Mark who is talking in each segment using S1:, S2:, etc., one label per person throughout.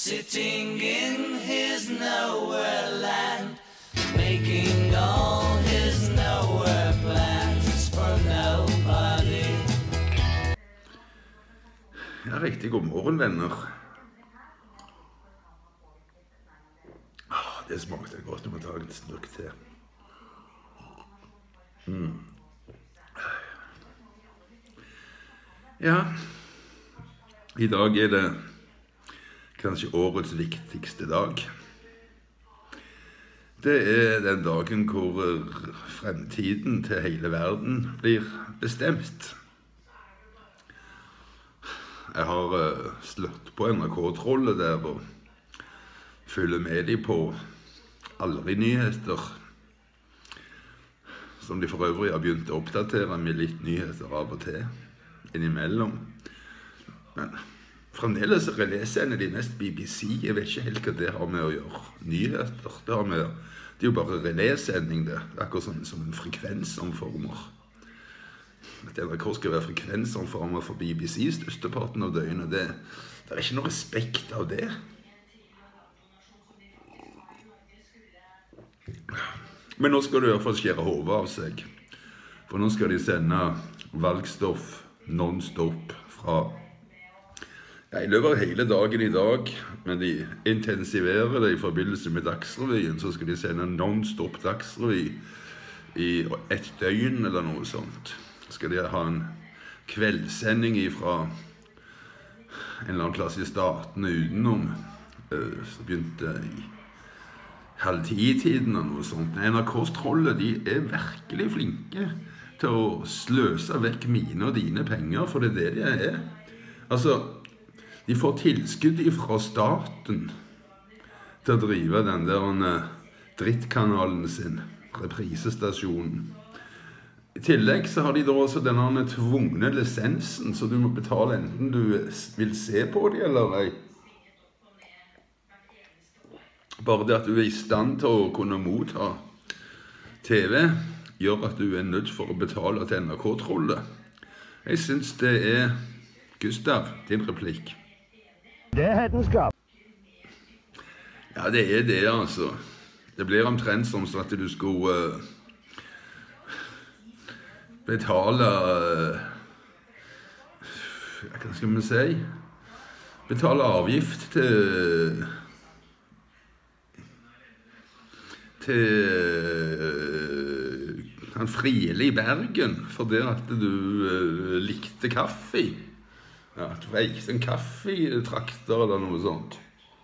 S1: sitting in his nowhere land, making all his nowhere plans for nobody.
S2: Ja, riktig god morgen, venner. Det smakte godt, jeg må ta en slurk til. Ja, i dag er det kanskje årets viktigste dag. Det er den dagen hvor fremtiden til hele verden blir bestemt. Jeg har slått på NRK-trollet der og følger med de på aldri-nyheter, som de for øvrig har begynt å oppdatere med litt nyheter av og til innimellom. Men fremdeles relesender de mest BBC. Jeg vet ikke helt hva det har med å gjøre. Nyheter, det er jo bare relesending det. Det er akkurat som en frekvensomformer. At NRK skal være frekvensomformer for BBC størsteparten av døgnet, det er ikke noe respekt av det. Men nå skal du i hvert fall skjære hodet av seg. For nå skal de sende valgstoff non-stop fra i løpet av hele dagen i dag, men de intensiverer det i forbindelse med Dagsrevyen, så skal de sende non-stop Dagsrevy i et døgn eller noe sånt. Skal de ha en kveldssending fra en eller annen plass i statene utenom, som begynte i 9:30-tiden og noe sånt. NRKs trollet, de er virkelig flinke til å sløse vekk mine og dine penger, for det er det de er. Altså, de får tilskudd fra staten til å drive den der drittkanalen sin, reprisestasjonen. I tillegg så har de da også denne tvungne lisensen, så du må betale enten du vil se på det eller ei. Bare det at du er i stand til å kunne motta TV, gjør at du er nødt for å betale til NRK-trollet. Jeg synes det er, Gustav, din replikk.
S3: Det er hedenskap.
S2: Ja, det er det, altså. Det blir omtrent som at du skulle betale, hva skal vi si, betale avgift til han Friele i Bergen, for det at du likte kaffe. Ja, at du veikte en kaffetrakter eller noe sånt.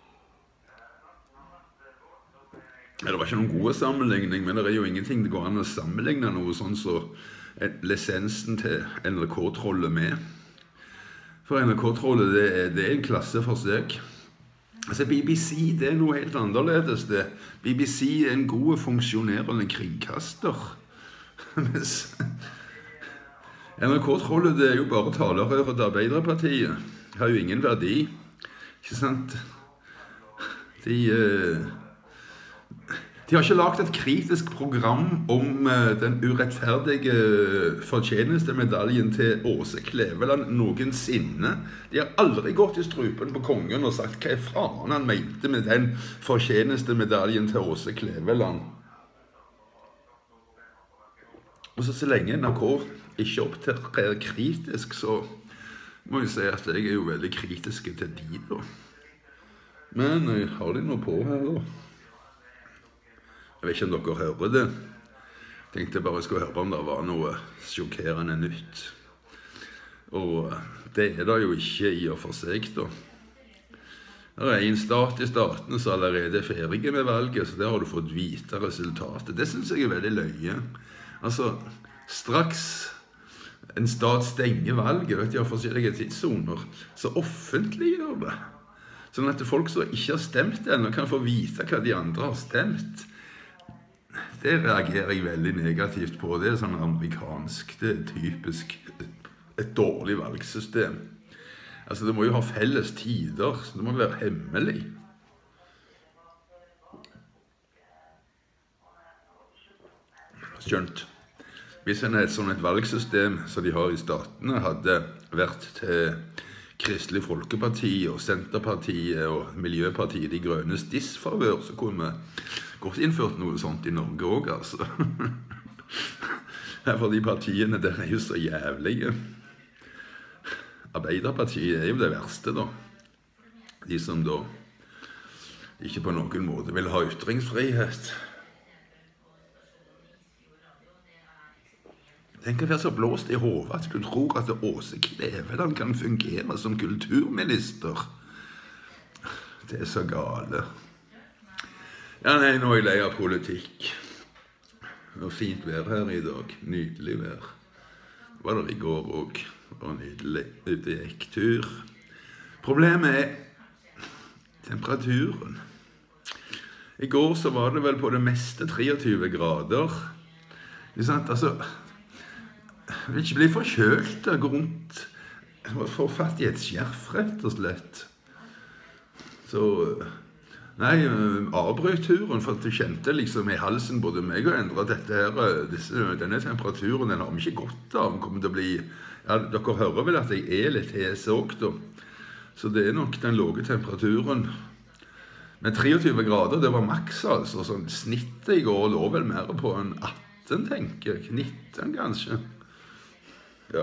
S2: Ja, det var ikke noen gode sammenligning, men det er jo ingenting det går an å sammenligne noe sånn så lisensen til NRK-trollet med. For NRK-trollet, det er en klasse for seg. Altså, BBC, det er noe helt annerledes det. BBC er en god funksjonerende kringkaster. Mens NRK-trollet, det er jo bare talerøret til Arbeiderpartiet. Det har jo ingen verdi, ikke sant? De har ikke lagt et kritisk program om den urettferdige fortjenestemedaljen til Åse Kleveland noensinne. De har aldri gått i strupen på kongen og sagt hva faen han mente med den fortjenestemedaljen til Åse Kleveland. Og så lenge NRK ikke opptrer kritisk, så må jeg si at jeg er jo veldig kritisk til de da. Men jeg har de noe på her da. Jeg vet ikke om dere hører det. Jeg tenkte bare jeg skulle høre om det var noe sjokkerende nytt. Og det er det jo ikke i og for seg da. Det er en stat i staten som allerede er ferdig med valget, så der har du fått vite resultatet. Det synes jeg er veldig løye. Altså, straks en stat stenger valget, vet du, av forskjellige tidssoner, så offentliggjør det. Sånn at folk som ikke har stemt ennå kan få vite hva de andre har stemt. Det reagerer jeg veldig negativt på. Det er sånn amerikansk, det er typisk et dårlig valgsystem. Altså, det må jo ha felles tider, så det må være hemmelig. Skjønt. Hvis et sånt valgsystem som de har i statene hadde vært til Kristelig Folkeparti og Senterpartiet og Miljøpartiet De Grønnes disfavør, så kunne vi godt innført noe sånt i Norge også, altså. For de partiene der jo så jævlige. Arbeiderpartiet jo det verste da. De som da ikke på noen måte vil ha ytringsfrihet. Tenk å være så blåst i hodet at du tror at Åse Kleveland kan fungere som kulturminister. Det så gale. Ja, nei, nå jeg lei av politikk. Det var fint vær her i dag. Nydelig vær. Det var det i går også. Det var nydelig. Ute gikk tur. Problemet temperaturen. I går så var det vel på det meste 23 grader. Ikke sant? Altså, jeg vil ikke bli forkjølt, gå rundt, få fatt i et skjerf, rett og slett. Så, nei, avbrøt turen, for jeg kjente liksom i halsen både meg og Endre at dette her, denne temperaturen, den har vi ikke godt av. Den kommer til å bli, ja, dere hører vel at jeg litt hes også, da. Så det nok den lave temperaturen. Men 23 grader, det var maks, altså. Sånn snittet i går lå vel mer på en 18, tenker jeg. 19 kanskje. Ja.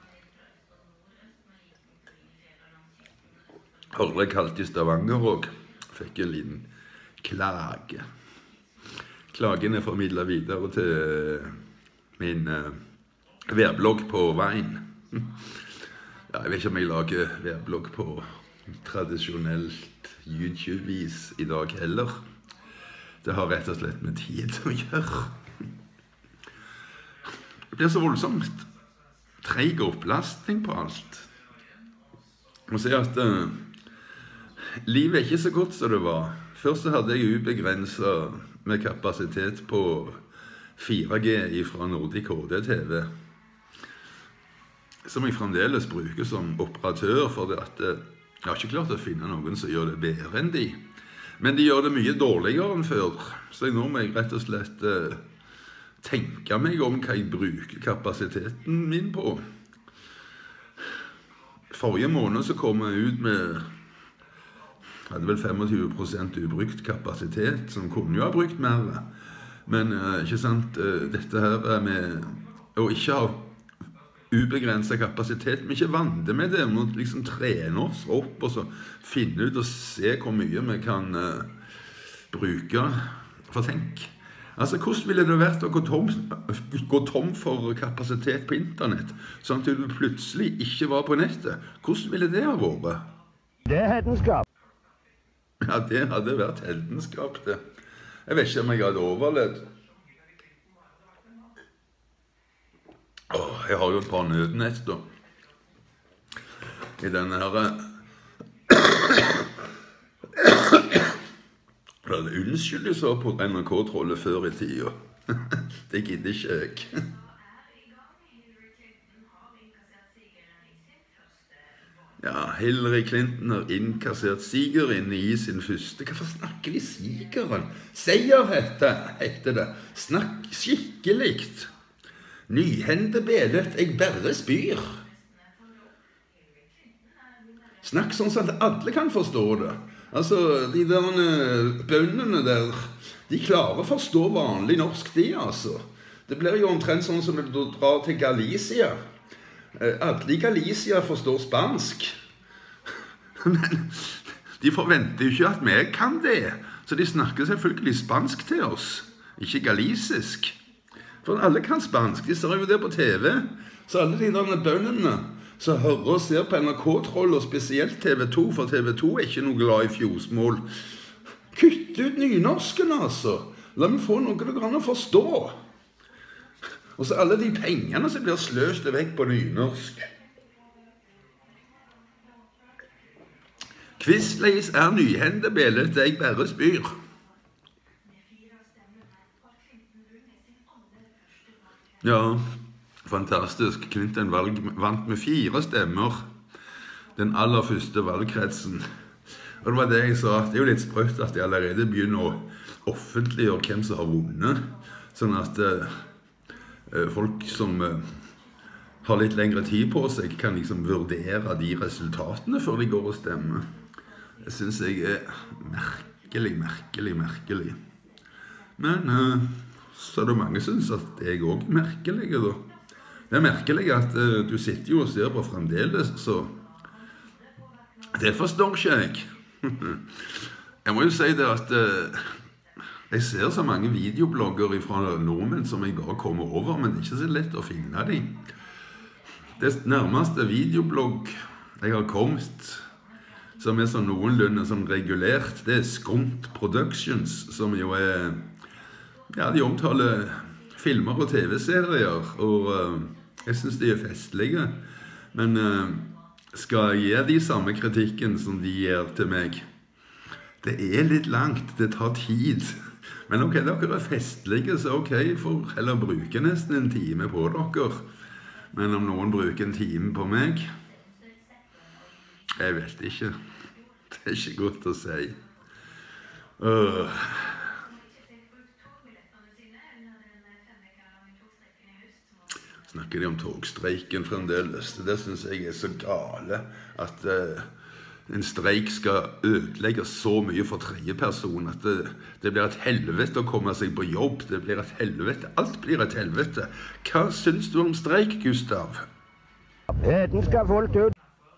S2: Hørte jeg kaldt i Stavanger og fikk en liten klage. Klagen er formidlet videre til min værblogg på veien. Ja, jeg vet ikke om jeg lager værblogg på tradisjonelt YouTube-vis i dag heller. Det har rett og slett med tid å gjøre. Det blir så voldsomt. Treg opplastning på alt. Jeg må si at livet er ikke så godt som det var. Først så hadde jeg ubegrenset med kapasitet på 4G fra Nordic HD-TV, som jeg fremdeles bruker som operatør, for at jeg har ikke klart å finne noen som gjør det bedre enn de. Men de gjør det mye dårligere enn før, så nå må jeg rett og slett tenke meg om hva jeg bruker kapasiteten min på. Forrige måned så kom jeg ut med, hadde vel 25% ubrukt kapasitet, som kunne jo ha brukt mer. Men ikke sant, dette her med å ikke ha ubegrenset kapasitet, men ikke vante med det, vi må liksom trene oss opp og så finne ut og se hvor mye vi kan bruke. For tenk, altså, hvordan ville det vært å gå tom for kapasitet på internett, sånn at du plutselig ikke var på nettet? Hvordan ville det ha vært?
S3: Det er hedenskap.
S2: Ja, det hadde vært hedenskap, det. Jeg vet ikke om jeg hadde overlevd. Jeg har jo et par nødnett, da. I denne her... Unnskyld jeg så på NRK-trollet før i tida. Det gidder ikke jeg. Ja, Hillary Clinton har innkassert sigeren i sin første... Hvorfor snakker de sigeren? Seier heter det. Snakk skikkelig. Nyhende belet, jeg bare spyr. Snakk sånn at alle kan forstå det. Altså, de der bøndene der, de klarer å forstå vanlig norsk, de altså. Det blir jo omtrent sånn som du drar til Galicia. Alle i Galicia forstår spansk. Men de forventer jo ikke at vi kan det. Så de snakker selvfølgelig spansk til oss, ikke galisisk. For alle kan spansk, de ser jo det på TV. Så alle de der bøndene som hører og ser på NRK-troll, og spesielt TV2, for TV2 er ikke noe glad i fjosmål. Kutt ut nynorsken, altså. La meg få noe det kan å forstå. Og så alle de pengene som blir sløst vekk på nynorsk. Kvistleis er nyhendebelet, jeg bare spyr. Ja, fantastisk. Clinton vant med 4 stemmer. Den aller første valgkretsen. Og det var det jeg sa. Det er jo litt sprøtt at de allerede begynner å offentliggjøre hvem som har vunnet. Sånn at folk som har litt lengre tid på seg, kan liksom vurdere de resultatene før de går og stemmer. Det synes jeg merkelig. Men så er det mange som synes at jeg også er merkelig da. Det er merkelig at du sitter jo og ser på fremdeles, så det forstår ikke jeg. Jeg må jo si det at jeg ser så mange videoblogger fra nordmenn som jeg bare kommer over, men det er ikke så lett å finne dem. Det nærmeste videoblogg jeg har kommet, som er sånn noenlunde sånn regulert, det er Skunt Productions, som jo er, ja, de omtaler filmer og tv-serier, og jeg synes de er festlige, men skal jeg gi de samme kritikken som de gir til meg? Det er litt langt, det tar tid. Men ok, dere er festlige, så ok, for heller bruke nesten en time på dere. Men om noen bruker en time på meg, jeg vet ikke. Det er ikke godt å si. Snakker de om togstreiken fremdeles? Det synes jeg er så gale at en streik skal ødelegge så mye for tredjeperson at det blir et helvete å komme seg på jobb. Det blir et helvete. Alt blir et helvete. Hva synes du om streik, Gustav?
S3: Den skal fullt ut.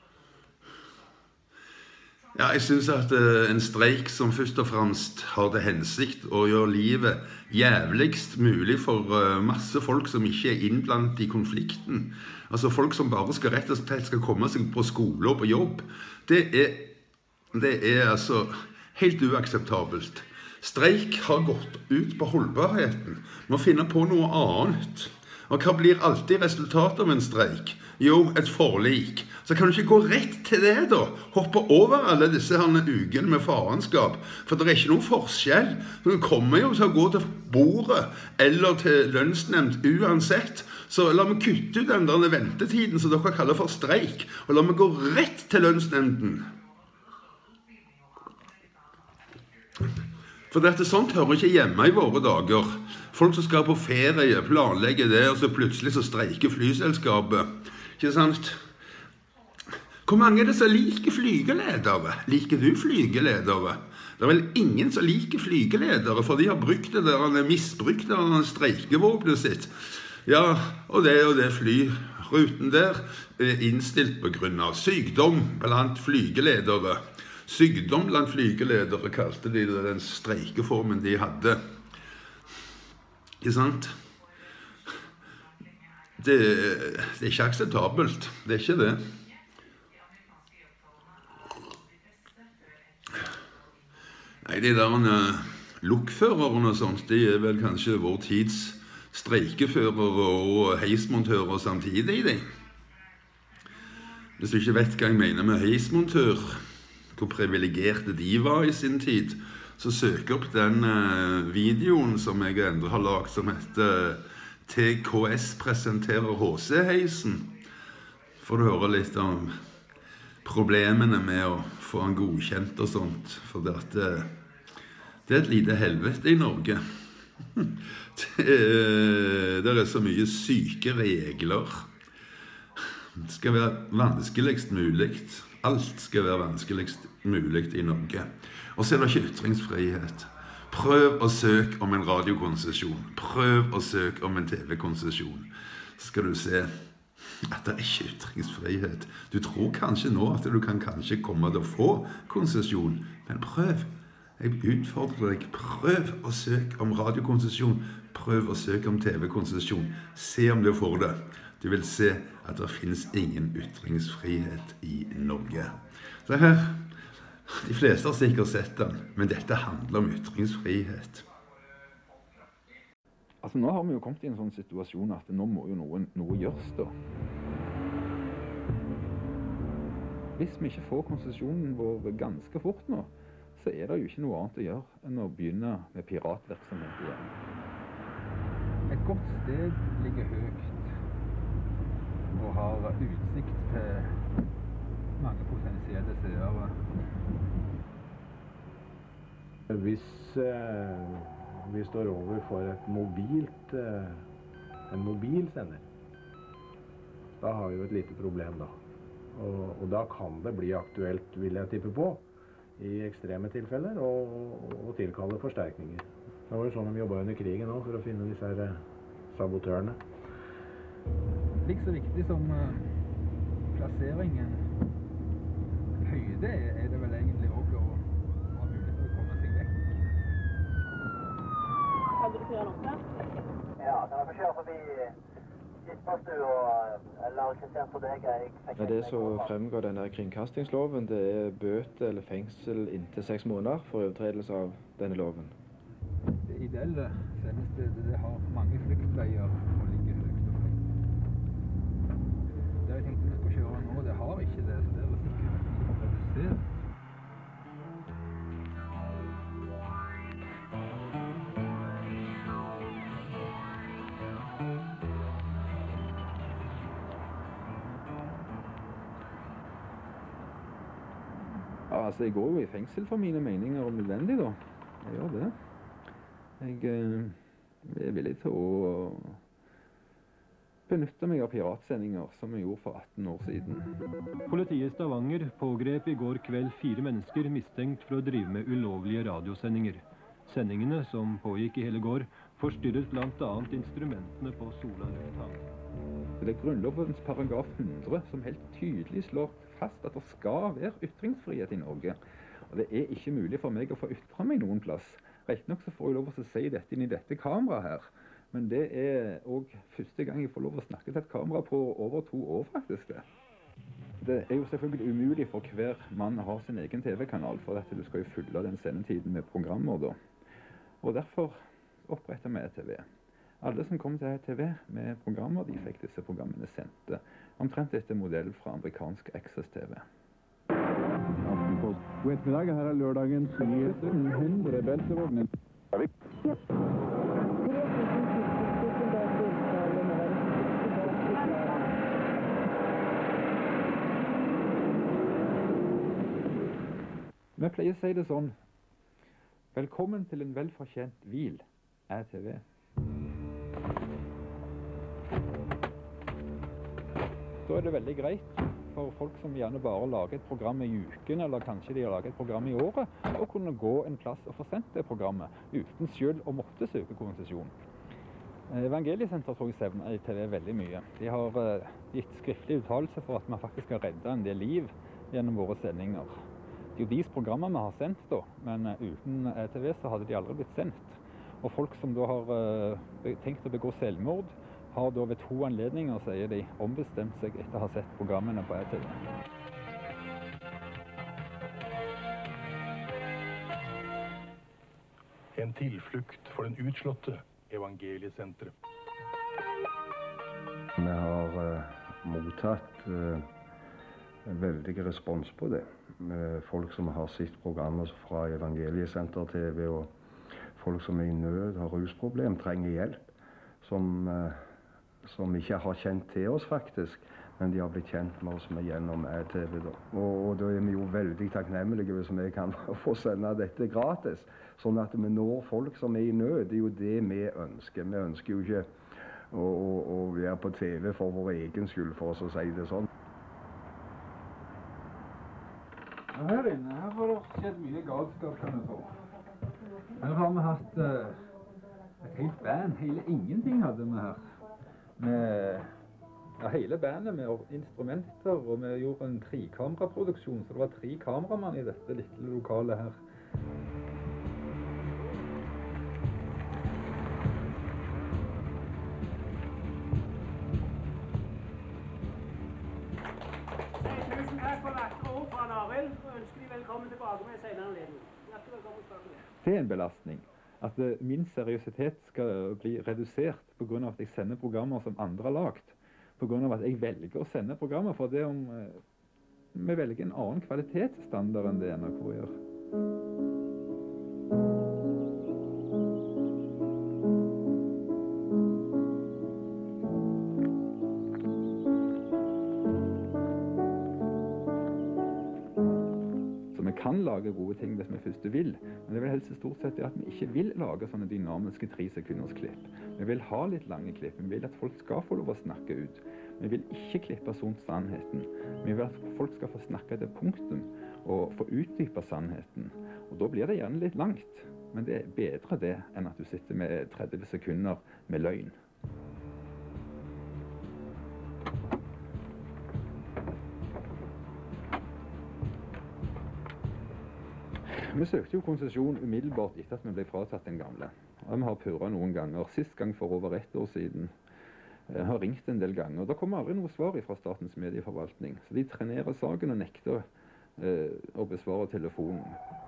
S2: Ja, jeg synes at en streik som først og fremst har til hensikt å gjøre livet jævligst mulig for masse folk som ikke er innblandet i konflikten. Altså folk som bare skal rett og slett skal komme seg på skole og på jobb. Det er altså helt uakseptabelt. Streik har gått ut på holdbarheten. Må finne på noe annet. Og hva blir alltid resultatet av en streik? Jo, et forlik. Så kan du ikke gå rett til det da. Hoppe over alle disse ukene med farenskap. For det er ikke noen forskjell. Du kommer jo til å gå til bordet eller til lønnsnemnd uansett. Så la meg kutte ut den der ventetiden som dere kaller for streik. Og la meg gå rett til lønnsnemnden. For dette sånt hører ikke hjemme i våre dager. Folk som skal på ferie, planlegger det, og så plutselig så streiker flyselskapet. Ikke sant? Hvor mange er det som liker flygeledere? Liker du flygeledere? Det er vel ingen som liker flygeledere, for de har misbrukt det streikevåpenet sitt. Ja, og det flyruten der er innstilt på grunn av sykdom blant flygeledere. Sykdom blant flygeledere kalte de den streikeformen de hadde. Ikke sant? Det er ikke akseptabelt. Det er ikke det. Nei, de der lokførerne og sånt, de er vel kanskje vår tids streikeførere og heismontører samtidig, de. Hvis du ikke vet hva jeg mener med heismontør, hvor privilegerte de var i sin tid, så søk opp den videoen som jeg enda har lagt, som heter TKS presenterer HC-heisen. For du hører litt om problemene med å få han godkjent og sånt, for det er et lite helvete i Norge. Det er så mye syke regler. Det skal være vanskeligst mulig. Alt skal være vanskeligst mulig i Norge. Og så er det ikke ytringsfrihet. Prøv å søke om en radiokonsesjon. Prøv å søke om en TV-konsesjon. Så skal du se at det er ikke ytringsfrihet. Du tror kanskje nå at du kan kanskje komme til å få konsesjon, men prøv. Jeg utfordrer deg. Prøv å søke om radiokonsesjon. Prøv å søke om TV-konsesjon. Se om du får det. Du vil se at det finnes ingen ytringsfrihet i Norge. Så her, de fleste har sikkert sett den, men dette handler om ytringsfrihet.
S4: Altså nå har vi jo kommet i en sånn situasjon at nå må jo noe gjøres da. Hvis vi ikke får konsesjonen vår ganske fort nå, så er det jo ikke noe annet å gjøre enn å begynne med piratvirksomhet igjen. Et godt sted ligger høyt og har utsikt til mange potensielle seere.
S5: Hvis vi står overfor en mobil sender, Da har vi jo et lite problem da. Og da kan det bli aktuelt, vil jeg tippe på, i ekstreme tilfeller, å tilkalle forsterkninger. Det var jo sånn de jobbet under krigen også, for å finne disse her sabotørene.
S4: Like så viktig som plasseringen høyde er det vel egentlig også å ha mulighet til å komme seg vekk.
S6: Kan du kjøre nok der?
S7: Ja, kan jeg få kjøre forbi Gittmarstua, eller kritisert på deg?
S8: Det som fremgår denne kringkastingsloven, det er bøte eller fengsel inntil 6 måneder for overtredelse av denne loven.
S4: Det ideelle sendestedet, det har mange flyktveier og ligger høyt og høyt. Det jeg tenkte vi skulle kjøre nå, det har ikke det, så det er vel sikkert å redusere. Ja, altså, jeg går jo i fengsel for mine meninger om nødvendig, da. Jeg gjør det. Jeg er villig til å benytte meg av piratsendinger, som jeg gjorde for 18 år siden.
S9: Politiet i Stavanger pågrep i går kveld 4 mennesker mistenkt for å drive med ulovlige radiosendinger. Sendingene, som pågikk i hele går, forstyrret blant annet instrumentene på Sola lufthavn.
S4: Det er Grunnlovens paragraf 100 som helt tydelig slår fast at det skal være ytringsfrihet i Norge. Og det er ikke mulig for meg å få ytre meg noen plass. Rett nok så får jeg lov å si dette inn i dette kameraet her. Men det er også første gang jeg får lov å snakke til et kamera på over 2 år, faktisk. Det er jo selvfølgelig umulig for hver mann å ha sin egen TV-kanal, for at du skal jo fylle den sendetiden med programmer da. Og derfor oppretter vi ETV. Alle som kom til ETV med programmer, de fikk disse programmene sendte. Omtrent etter modell fra amerikansk Access TV.
S10: God ettermiddag, her er lørdagens nyheter. 100 beltevogner.
S4: Vi pleier å si det sånn: velkommen til en velfortjent hvil, ETV. Da er det veldig greit for folk som gjerne bare lager et program i uken, eller kanskje de har laget et program i året, å kunne gå en plass og få sendt det programmet, uten selv å måtte søke konsesjon. Evangeliesenteret tror jeg sevner ETV veldig mye. De har gitt skriftlig uttalelse for at vi faktisk har reddet en del liv gjennom våre sendinger. Det er jo deres programmer vi har sendt da, men uten ETV så hadde de aldri blitt sendt. Og folk som da har tenkt å begå selvmord, har da ved 2 anledninger, sier de, ombestemt seg etter å ha sett programmene på ETV.
S11: En tilflukt for den utslåtte, Evangeliesenteret.
S3: Vi har mottatt veldig respons på det. Folk som har sett programmer fra Evangeliesenter TV, og folk som er i nød, har rusproblem, trenger hjelp, som ikke har kjent til oss faktisk, men de har blitt kjent med oss gjennom ETV. Og da er vi jo veldig takknemlige hvis vi kan få sende dette gratis, sånn at vi når folk som er i nød. Det er jo det vi ønsker. Vi ønsker jo ikke å være på TV for vår egen skyld, for oss å si det sånn.
S4: Her inne her har det skjedd mye galskap, kan du tro. Her har vi hatt et helt band. Hele ingenting hadde vi her. Med hele bandet med instrumenter, og vi gjorde en 3-kameraproduksjon, så det var 3 kameramann i dette lille lokalet her.
S6: Tusen takk for vakre ord fra Arild, og ønsker de velkommen tilbake med senere anledning. Hjertelig velkommen tilbake.
S4: Det er en belastning. At min seriøsitet skal bli redusert på grunn av at jeg sender programmer som andre har lagt. På grunn av at jeg velger å sende programmer, for det om vi velger en annen kvalitetsstandard enn det NRK gjør. Så vi kan lage gode ting hvis vi først vil, men det vil helst stort sett at vi ikke vil lage sånne dynamiske 3 sekunders klipp. Vi vil ha litt lange klipp, vi vil at folk skal få lov å snakke ut. Vi vil ikke klippe sånt sannheten. Vi vil at folk skal få snakke til punktum og få utdype sannheten. Og da blir det gjerne litt langt, men det er bedre det enn at du sitter med 30 sekunder med løgn. Vi søkte jo konsesjon umiddelbart etter at vi ble fratatt den gamle. Og vi har purret noen ganger. Sist gang for over 1 år siden. Jeg har ringt en del ganger. Da kommer aldri noe svar fra Statens medieforvaltning. Så de trenerer saken og nekter å besvare telefonen.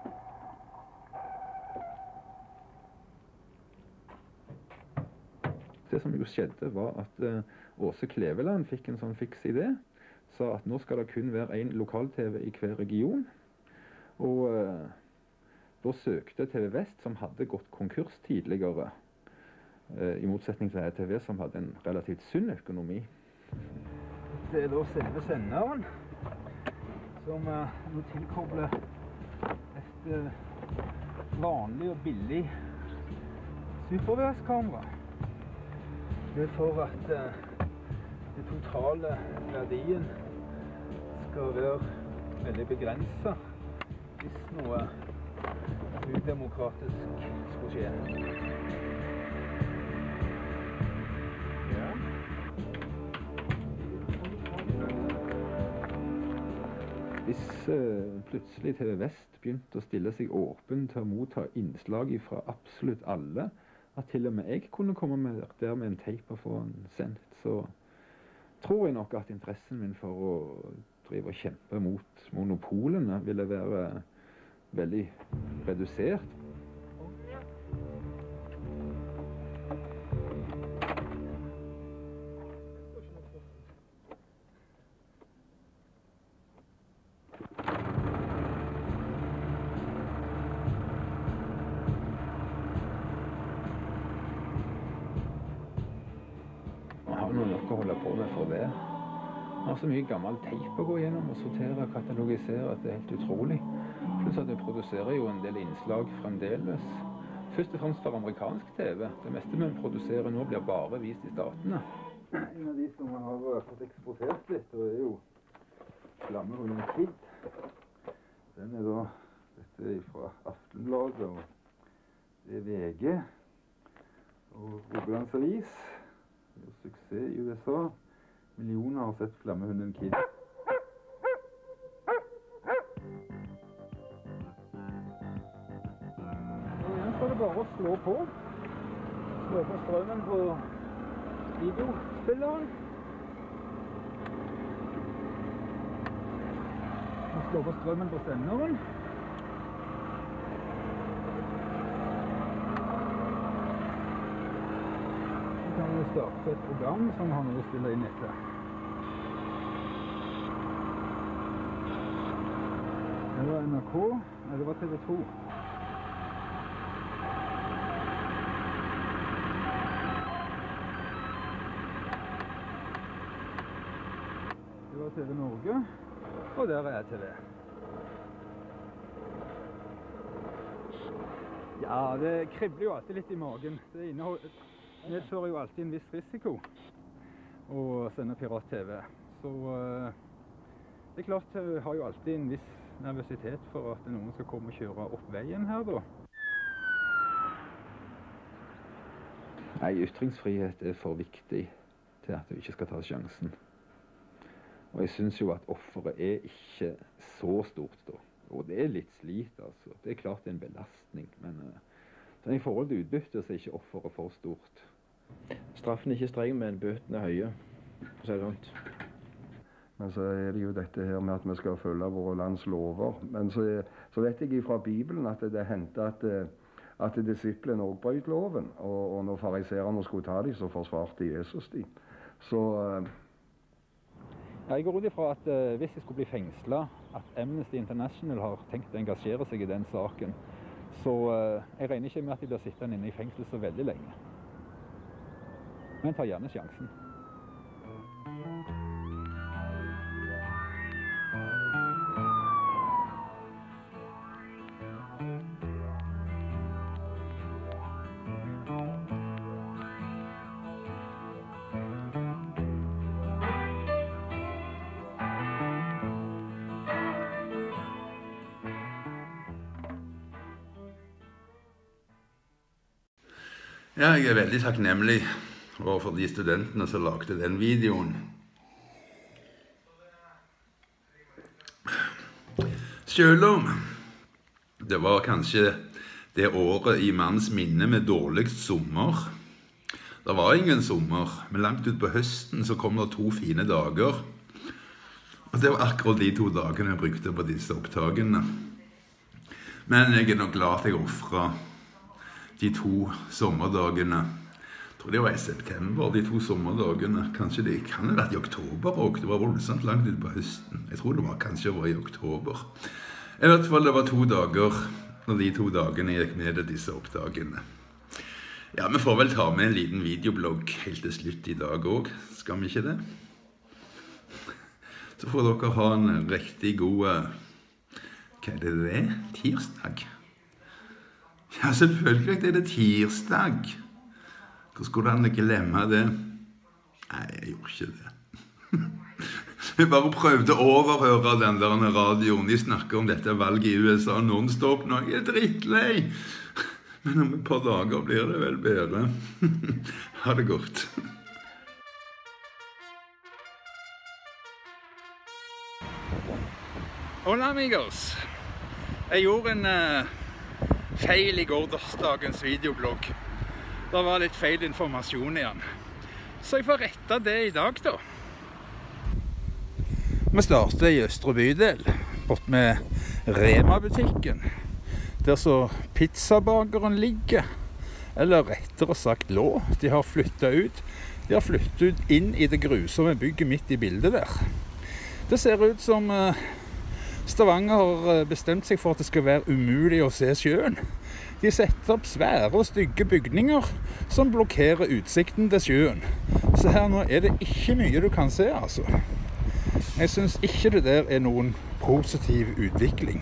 S4: Det som jo skjedde var at Åse Kleveland fikk en sånn fiks idé. Sa at nå skal det kun være en lokal-TV i hver region. Og da søkte TV Vest, som hadde gått konkurs tidligere, i motsetning til ETV, som hadde en relativt sunn økonomi. Det er da selve senderen, som nå tilkobler et vanlig og billig superværskamera. Det er for at den totale verdien skal være veldig begrenset hvis noe udemokratisk skulle skje. Hvis plutselig TV Vest begynte å stille seg åpen til å motta innslag fra absolutt alle, at til og med jeg kunne komme med der med en tape og få den sendt, så tror jeg nok at interessen min for å drive og kjempe mot monopolene ville være veldig redusert. Noe å holde på med for det. Jeg har så mye gammel teip å gå gjennom og sortere og katalogisere at det er helt utrolig. Pluss at jeg produserer jo en del innslag fremdeles. Først og fremst for amerikansk TV. Det meste vi produserer nå blir bare vist i statene. En av de som har fått eksportert litt, og er jo Flammehunden Kid. Den er da, dette er fra Aftenbladet, og det er VG og Rogalands Avis. Det er suksess i USA. Millioner har sett Flammehunden Kid. Så igjen skal det bare å slå på. Slå på strømmen på videospilleren. Og slå på strømmen på senderen. Kan vi starte et program som har noe å spille inn etter. Det var NRK, nei det var TV 2. Det var TV Norge, og der er TV. Ja, det kribler jo alltid litt i magen. Det medfører jo alltid en viss risiko å sende pirat-TV. Så det er klart jeg har jo alltid en viss nervøsitet for at noen skal komme og kjøre opp veien her da. Nei, ytringsfrihet er for viktig til at du ikke skal ta sjansen. Og jeg synes jo at offeret er ikke så stort da. Og det er litt slit altså. Det er klart det er en belastning, men i forhold til utbytte så er ikke offeret for stort.
S8: Straffen er ikke streng, men bøtene er høye. Så er det sånt.
S3: Men så er det jo dette her med at vi skal følge våre lands lover. Men så vet jeg fra Bibelen at det hendte at disiplene også brøt loven. Og når fariserene skulle ta dem, så forsvarte Jesus dem. Så
S4: jeg går ut ifra at hvis jeg skulle bli fengslet, at Amnesty International har tenkt å engasjere seg i den saken, så jeg regner ikke med at de blir sittende inne i fengsel så veldig lenge. Men tar gjerne sjansen.
S2: Ja, jeg veldig takknemlig overfor de studentene som lagde den videoen. Selv om det var kanskje det året i manns minne med dårligst sommer. Det var ingen sommer, men langt ut på høsten så kom det 2 fine dager. Og det var akkurat de 2 dagene jeg brukte på disse opptakene. Men jeg nok glad at jeg offret de 2 sommerdagene. Jeg tror det var i september, de 2 sommerdagene. Kanskje det kan ha vært i oktober også. Det var voldsomt langt ut på høsten. Jeg tror det kanskje var i oktober. I hvert fall det var 2 dager, når de 2 dagene jeg gikk med til disse opptakene. Ja, vi får vel ta med en liten videoblogg helt til slutt i dag også. Skal vi ikke det? Så får dere ha en riktig god, hva er det? Tirsdag? Ja, selvfølgelig er det tirsdag. Hvordan skulle han glemme det? Nei, jeg gjorde ikke det. Jeg bare prøvde å overhøre den der radioen. De snakker om dette valget i USA non-stop nå. Jeg er drittlei. Men om et par dager blir det vel bedre. Ha det godt. Hola amigos. Jeg gjorde en feil i gårsdagens videoblogg. Det var litt feil informasjon igjen. Så jeg får rette det i dag da. Vi starter i Østre bydel, bort med Rema-butikken, der så pizzabakeren ligger, eller rettere sagt lå. De har flyttet ut. De har flyttet ut inn i det grusomme bygget midt i bildet der. Det ser ut som Stavanger har bestemt seg for at det skal være umulig å se sjøen. De setter opp svære og stygge bygninger som blokkerer utsikten til sjøen. Så her nå er det ikke mye du kan se, altså. Jeg synes ikke det der er noen positiv utvikling.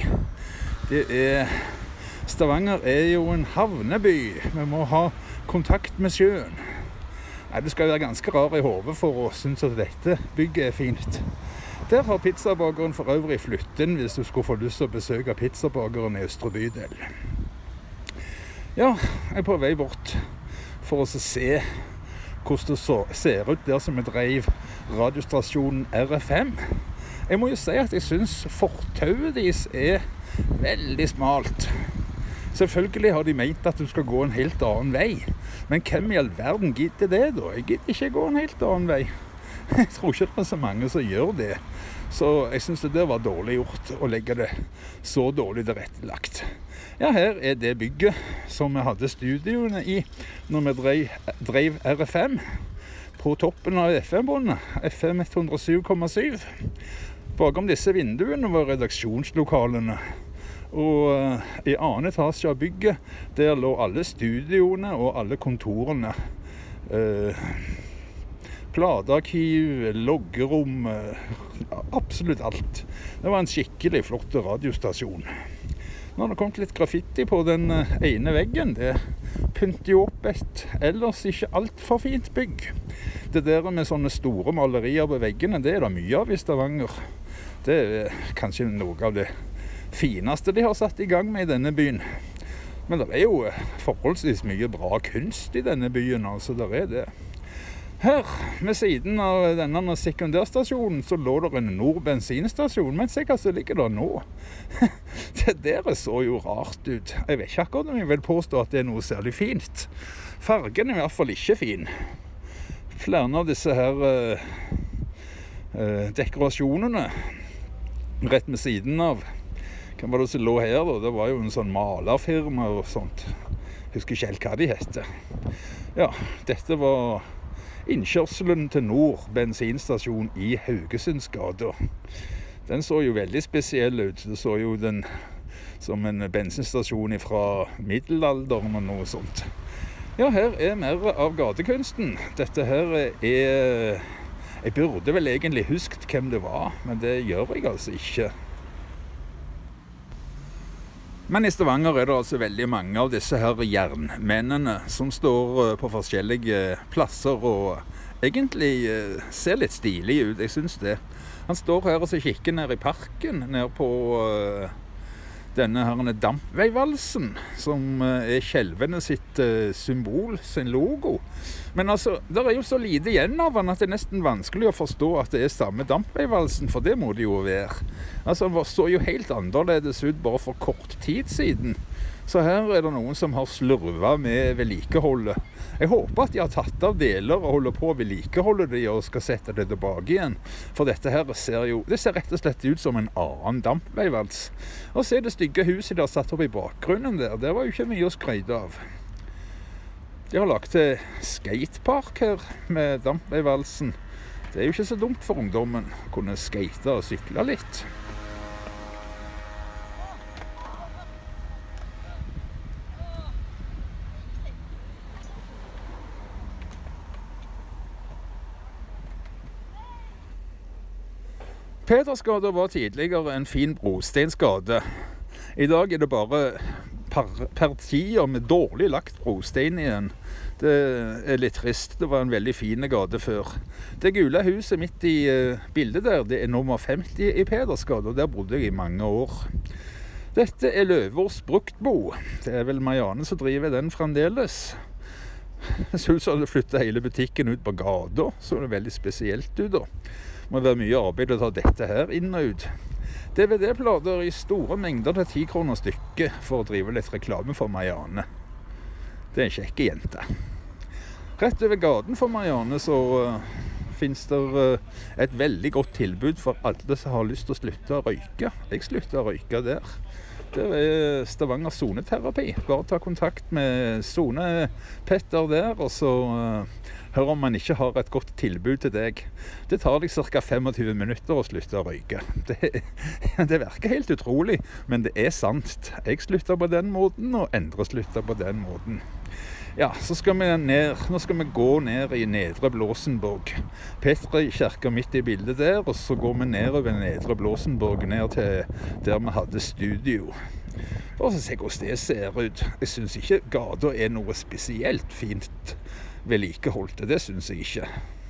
S2: Stavanger er jo en havneby. Vi må ha kontakt med sjøen. Nei, du skal være ganske rar i hodet for å synes at dette bygget er fint. Der har pizzabakeren for øvrig flyttet inn hvis du skulle få lyst til å besøke pizzabakeren i Østre bydel. Ja, jeg er på vei bort for å se hvordan det ser ut der som vi drev radiostasjonen RFM. Jeg må jo si at jeg synes fortauet deres er veldig smalt. Selvfølgelig har de ment at du skal gå en helt annen vei. Men hvem i all verden gidder det da? Jeg gidder ikke gå en helt annen vei. Jeg tror ikke det er så mange som gjør det. Så jeg synes det der var dårlig gjort å legge det så dårlig tilrettelagt. Ja, her er det bygget som vi hadde studioene i når vi drev RFM på toppen av FM-båndet, FM 107,7. Bakom disse vinduene var redaksjonslokalene. Og i annen etasje av bygget, der lå alle studioene og alle kontorene. Platearkiv, loggerom, absolutt alt. Det var en skikkelig flott radiostasjon. Nå har det kommet litt graffiti på den ene veggen. Det pynter jo opp et ellers ikke alt for fint bygg. Det der med sånne store malerier på veggene, det er det mye av i Stavanger. Det er kanskje noe av det fineste de har satt i gang med i denne byen. Men det er jo forholdsvis mye bra kunst i denne byen, altså det er det. Her, ved siden av denne sekundærstasjonen, så lå det en Nord bensinstasjon, men se hva som ligger der nå. Det der så jo rart ut. Jeg vet ikke akkurat om jeg vil påstå at det er noe særlig fint. Fargen er i hvert fall ikke fin. Flere av disse her dekorasjonene rett med siden av. Hva var det som lå her da? Det var jo en sånn malerfirma og sånt. Jeg husker ikke helt hva de hette. Ja, dette var innkjørselen til Nord bensinstasjon i Haugesundsgata. Den så jo veldig spesiell ut. Det så jo den som en bensinstasjon fra middelalderen og noe sånt. Ja, her er mer av gatekunsten. Dette her er... Jeg burde vel egentlig husket hvem det var, men det gjør jeg altså ikke. Men i Stavanger er det altså veldig mange av disse her jernmennene som står på forskjellige plasser og egentlig ser litt stilig ut, jeg synes det. Han står her og så kikker ned i parken, ned på
S12: denne her dampveivalsen, som er skjelvene sitt symbol, sin logo. Men altså, det er jo så lite igjen av den at det er nesten vanskelig å forstå at det er samme dampveivalsen, for det må det jo være. Altså, den så jo helt annerledes ut bare for kort tid siden. Så her er det noen som har slurvet med vedlikeholdet. Jeg håper at de har tatt av deler og holder på å vedlikeholde det og skal sette det tilbake igjen. For dette her det ser rett og slett ut som en annen dampveivals. Og se det stygge huset de har satt opp i bakgrunnen der. Det var jo ikke mye å skryte av. De har lagt til skatepark her med dampveivalsen. Det er jo ikke så dumt for ungdommen å kunne skate og sykle litt. Pedersgata var tidligere en fin brosteinsgate. I dag er det bare partier med dårlig lagt brostein igjen. Det er litt trist. Det var en veldig fin gate før. Det gule huset midt i bildet der, det er nummer 50 i Pedersgata, og der bodde jeg i mange år. Dette er Løvås bruktbo. Det er vel Marianne som driver den fremdeles. Jeg synes at det flyttet hele butikken ut på gata, så det er veldig spesielt ut da. Det må være mye arbeid å ta dette her inn og ut. DVD-plater i store mengder til 10 kroner stykket for å drive litt reklame for Marianne. Det er en kjekke jente. Rett over gaten for Marianne så finnes det et veldig godt tilbud for alle som har lyst til å slutte å røyke. Jeg slutter å røyke der. Det er Stavanger zoneterapi. Bare ta kontakt med Zone Petter der, og så hør om man ikke har et godt tilbud til deg. Det tar deg ca. 25 minutter å slutte å røyke. Det virker helt utrolig, men det er sant. Jeg slutter på den måten, og andre slutter på den måten. Ja, så skal vi nå skal vi gå ned i Nedre Blåsenborg. Petri kirke midt i bildet der, og så går vi nedover Nedre Blåsenborg, ned til der vi hadde studio. Og så se hvordan det ser ut. Jeg synes ikke gata er noe spesielt fint vedlikeholdt. Det synes jeg ikke.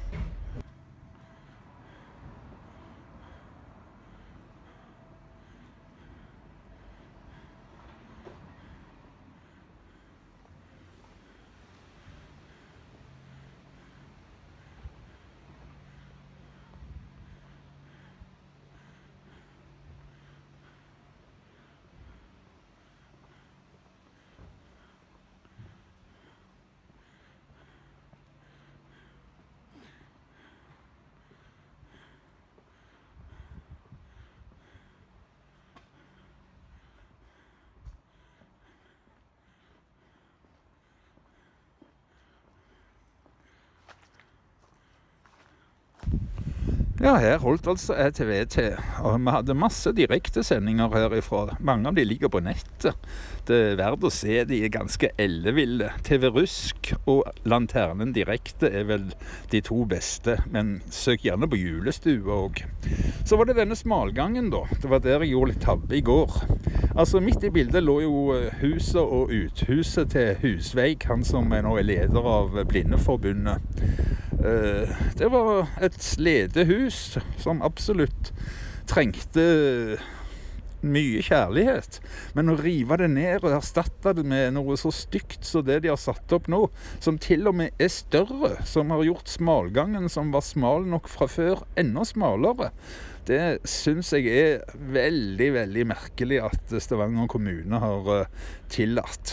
S12: Ja, her holdt altså ETV til, og vi hadde masse direktesendinger herifra. Mange av de ligger på nettet. Det er verdt å se, de er ganske elleville. TV Rusk og Lanternen Direkte er vel de to beste, men søk gjerne på julestue også. Så var det denne smalgangen da, det var der jeg gjorde litt tabbe i går. Altså midt i bildet lå jo huset og uthuset til Husveig, han som nå er leder av Blindeforbundet. Det var et ledehus som absolutt trengte mye kjærlighet, men å rive det ned og erstatte det med noe så stygt som det de har satt opp nå, som til og med er større, som har gjort smalgangen som var smal nok fra før enda smalere, det synes jeg er veldig, veldig merkelig at Stavanger kommune har tillatt.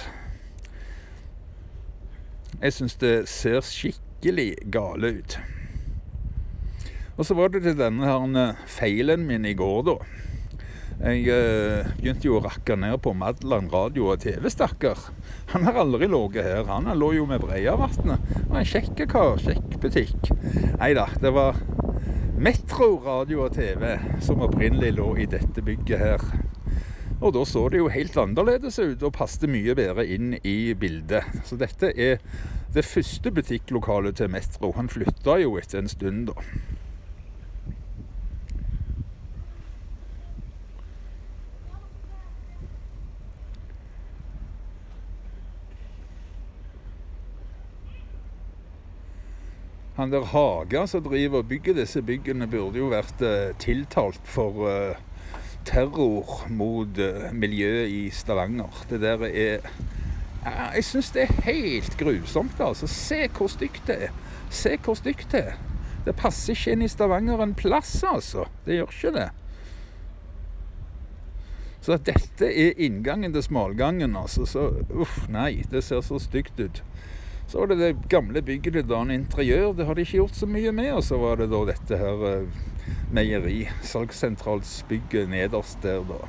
S12: Jeg synes det ser skikkelig gale ut. Og så var det til denne her feilen min i går da. Jeg begynte jo å rakke ned på Madland radio og TV, stakker. Han har aldri ligget her, han lå jo med Breiavatnet. Det var en kjekke kar, kjekk butikk. Neida, det var Metro radio og TV som opprinnelig lå i dette bygget her. Og da så det jo helt annerledes ut og passte mye bedre inn i bildet. Så dette er det første butikklokalet til Metro. Han flyttet jo etter en stund da. Han der Haga som driver og bygger disse byggene burde jo vært tiltalt for terror mot miljøet i Stavanger. Det der jeg synes det er helt grusomt, altså. Se hvor stygt det er. Se hvor stygt det er. Det passer ikke inn i Stavanger en plass, altså. Det gjør ikke det. Så at dette er inngangen til smalgangen, altså. Så, nei, det ser så stygt ut. Så var det gamle bygget til Dan Interiør, det har de ikke gjort så mye med. Og så var det da dette her meieri, salgssentralsbygget nederst der da.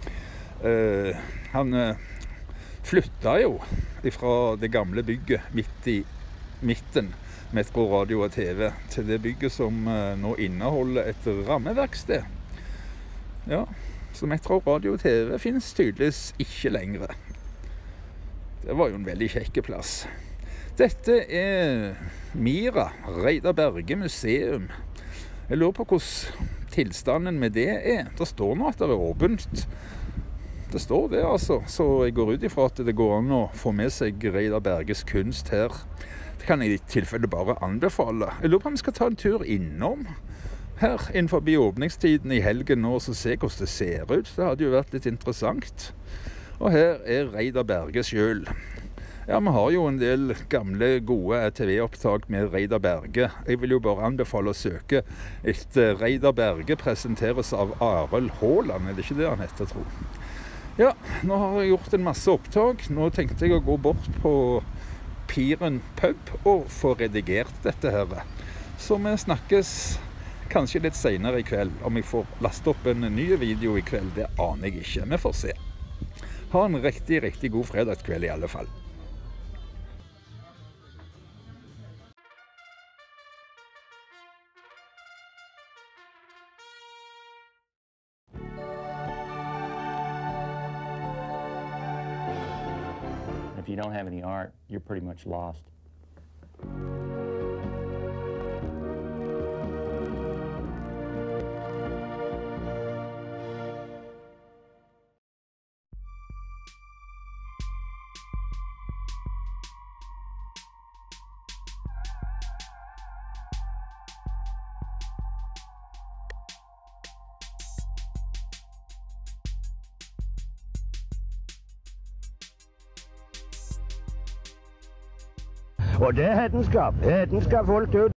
S12: Han flyttet jo fra det gamle bygget midt i midten, Metro Radio og TV, til det bygget som nå inneholder et rammeverksted. Ja, så Metro Radio og TV finnes tydeligvis ikke lenger. Det var jo en veldig kjekke plass. Dette er Mira, Reidar Berge museum. Jeg lurer på hvordan tilstanden med det er. Det står nå at det er åpent. Det står det, altså. Så jeg går ut ifra at det går an å få med seg Reidar Berges kunst her. Det kan jeg i tilfelle bare anbefale. Jeg lurer på om vi skal ta en tur innom her innenfor åpningstiden i helgen nå, så se hvordan det ser ut. Det hadde jo vært litt interessant. Og her er Reidar Berge selv. Ja, vi har jo en del gamle, gode TV-opptak med Reidar Berge. Jeg vil jo bare anbefale å søke etter Reidar Berge presenteres av Arild Haaland. Er det ikke det han heter, tro? Ja, nå har jeg gjort en masse opptak. Nå tenkte jeg å gå bort på Piren pub og få redigert dette her. Så vi snakkes kanskje litt senere i kveld. Om jeg får lastet opp en ny video i kveld, det aner jeg ikke. Vi får se. Ha en riktig, riktig god fredagskveld i alle fall.
S13: If you don't have any art, you're pretty much lost.
S14: Og det er hedenskap. Hedenskap fullt ut.